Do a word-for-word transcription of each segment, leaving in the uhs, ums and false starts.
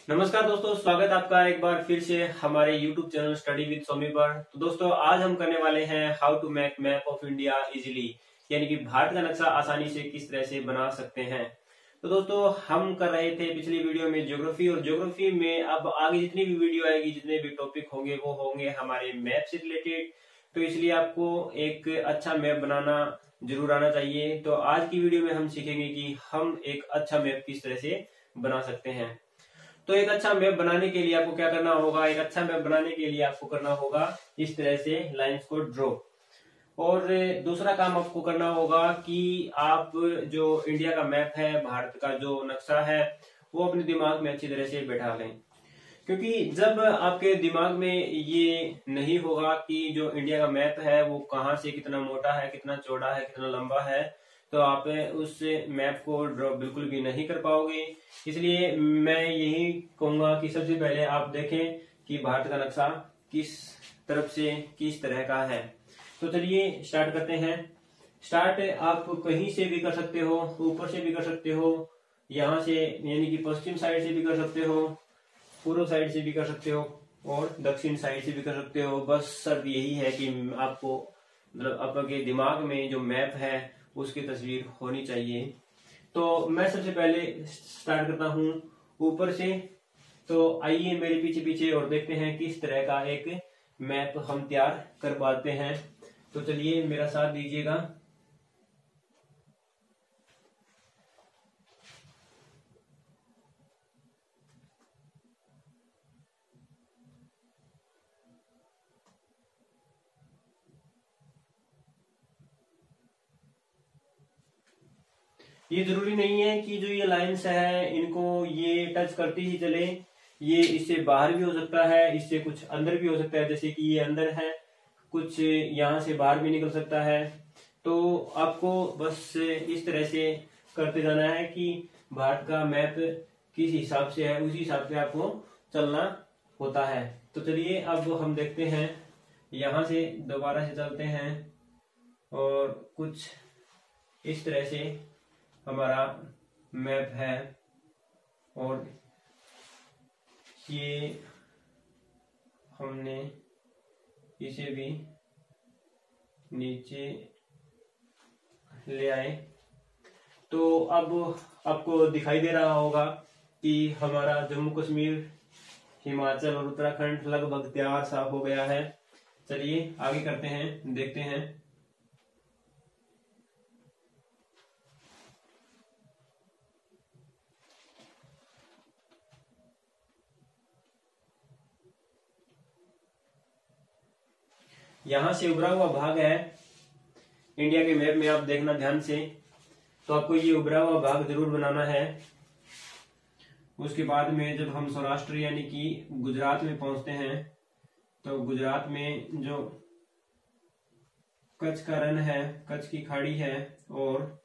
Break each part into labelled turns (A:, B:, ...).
A: नमस्कार दोस्तों, स्वागत आपका एक बार फिर से हमारे YouTube channel study with Swami पर। तो दोस्तों, आज हम करने वाले हैं how to make map of India easily, यानी कि भारत का नक्शा आसानी से किस तरह से बना सकते हैं। तो दोस्तों, हम कर रहे थे पिछली वीडियो में ज्योग्राफी, और ज्योग्राफी में अब आगे जितनी भी वीडियो आएगी, जितने भी टॉपिक होंगे वो होंगे हमारे मैप से रिलेटेड। तो इसलिए आपको एक अच्छा मैप बनाना जरूर आना चाहिए। तो आज की वीडियो में हम सीखेंगे कि हम एक अच्छा मैप किस तरह से बना सकते हैं। तो एक अच्छा मैप बनाने के लिए आपको क्या करना होगा, एक अच्छा मैप बनाने के लिए आपको करना होगा इस तरह से लाइंस को ड्रॉ। और दूसरा काम आपको करना होगा कि आप जो इंडिया का मैप है, भारत का जो नक्शा है, वो अपने दिमाग में अच्छी तरह से बैठा लें। क्योंकि जब आपके दिमाग में ये नहीं होगा कि जो इंडिया का मैप है वो कहाँ से कितना मोटा है, कितना चौड़ा है, कितना लंबा है, तो आप उस मैप को ड्रॉ बिल्कुल भी नहीं कर पाओगे। इसलिए मैं यही कहूंगा कि सबसे पहले आप देखें कि भारत का नक्शा किस तरफ से किस तरह का है। तो चलिए स्टार्ट करते हैं। स्टार्ट आप कहीं से भी कर सकते हो, ऊपर से भी कर सकते हो, यहाँ से यानी कि पश्चिम साइड से भी कर सकते हो, पूर्व साइड से भी कर सकते हो, और दक्षिण साइड से भी कर सकते हो। बस सब यही है कि आपको मतलब आपके दिमाग में जो मैप है उसकी तस्वीर होनी चाहिए। तो मैं सबसे पहले स्टार्ट करता हूँ ऊपर से। तो आइए मेरे पीछे पीछे और देखते हैं किस तरह का एक मैप हम तैयार कर पाते हैं। तो चलिए मेरा साथ दीजिएगा। ये जरूरी नहीं है कि जो ये लाइंस है इनको ये टच करती ही चले, ये इससे बाहर भी हो सकता है, इससे कुछ अंदर भी हो सकता है। जैसे कि ये अंदर है, कुछ यहाँ से बाहर भी निकल सकता है। तो आपको बस इस तरह से करते जाना है कि भारत का मैप किस हिसाब से है उसी हिसाब से आपको चलना होता है। तो चलिए अब हम देखते हैं, यहाँ से दोबारा से चलते हैं और कुछ इस तरह से हमारा मैप है। और ये हमने इसे भी नीचे ले आए। तो अब आपको दिखाई दे रहा होगा कि हमारा जम्मू कश्मीर, हिमाचल और उत्तराखंड लगभग तैयार सा हो गया है। चलिए आगे करते हैं, देखते हैं। यहां से उभरा हुआ भाग है इंडिया के मैप में, आप देखना ध्यान से। तो आपको ये उभरा हुआ भाग जरूर बनाना है। उसके बाद में जब हम सौराष्ट्र यानी कि गुजरात में पहुंचते हैं, तो गुजरात में जो कच्छ का रण है, कच्छ की खाड़ी है, और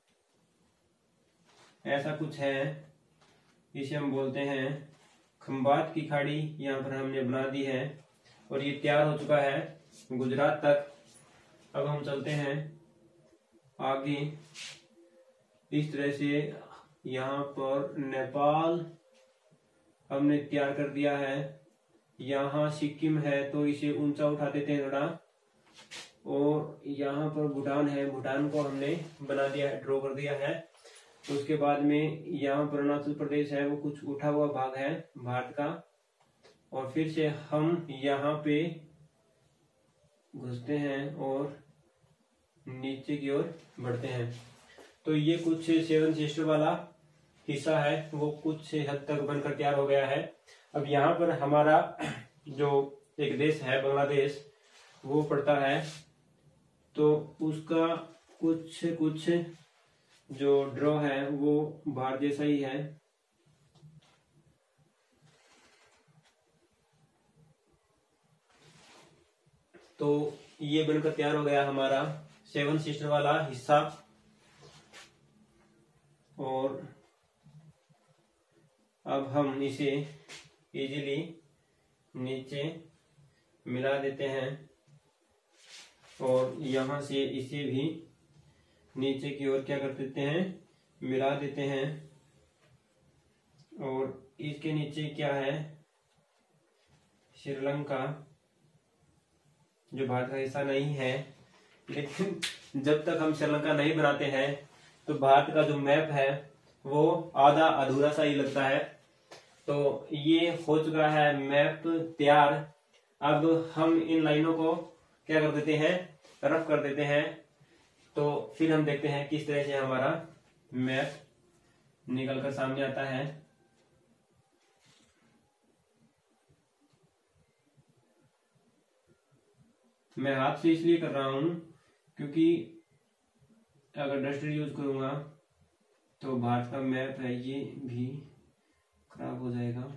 A: ऐसा कुछ है, इसे हम बोलते हैं खंबात की खाड़ी। यहाँ पर हमने बना दी है और ये तैयार हो चुका है गुजरात तक। अब हम चलते हैं आगे। इस तरह से यहाँ पर नेपाल हमने तैयार कर दिया है। यहाँ सिक्किम है तो इसे ऊंचा उठा देते हैं थोड़ा। और यहाँ पर भूटान है, भूटान को हमने बना दिया है, ड्रॉ कर दिया है। तो उसके बाद में यहाँ पर अरुणाचल प्रदेश है, वो कुछ उठा हुआ भाग है भारत का। और फिर से हम यहाँ पे घुसते हैं और नीचे की ओर बढ़ते हैं। तो ये कुछ सेवन सिस्टर वाला हिस्सा है, वो कुछ हद तक बनकर तैयार हो गया है। अब यहाँ पर हमारा जो एक देश है बांग्लादेश, वो पड़ता है। तो उसका कुछ कुछ जो ड्रॉ है वो भारत जैसा ही है। तो ये बनकर तैयार हो गया हमारा सेवन सिस्टर वाला हिस्सा। और अब हम इसे इजीली नीचे मिला देते हैं और यहाँ से इसे भी नीचे की ओर क्या कर देते हैं, मिला देते हैं। और इसके नीचे क्या है, श्रीलंका, जो भारत का हिस्सा नहीं है। लेकिन जब तक हम श्रीलंका नहीं बनाते हैं तो भारत का जो मैप है वो आधा अधूरा सा ही लगता है। तो ये हो चुका है मैप तैयार। अब हम इन लाइनों को क्या कर देते हैं, रफ कर देते हैं। तो फिर हम देखते हैं किस तरह से हमारा मैप निकल कर सामने आता है। मैं हाथ से इसलिए कर रहा हूं क्योंकि अगर डस्टर यूज करूंगा तो भारत का मैप है ये भी खराब हो जाएगा।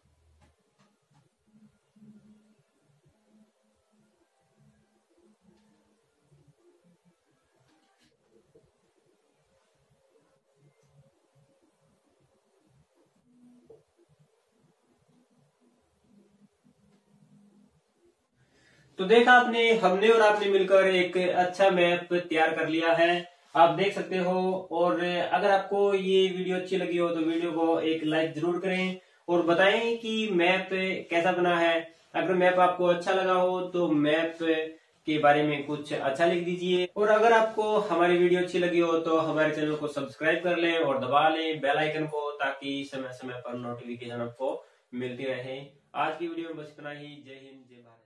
A: तो देखा आपने, हमने और आपने मिलकर एक अच्छा मैप तैयार कर लिया है, आप देख सकते हो। और अगर आपको ये वीडियो अच्छी लगी हो तो वीडियो को एक लाइक जरूर करें और बताएं कि मैप कैसा बना है। अगर मैप आपको अच्छा लगा हो तो मैप के बारे में कुछ अच्छा लिख दीजिए। और अगर आपको हमारी वीडियो अच्छी लगी हो तो हमारे चैनल को सब्सक्राइब कर लें और दबा लें बेल आइकन को, ताकि समय समय पर नोटिफिकेशन आपको मिलती रहे। आज की वीडियो में बस इतना ही। जय हिंद, जय भारत।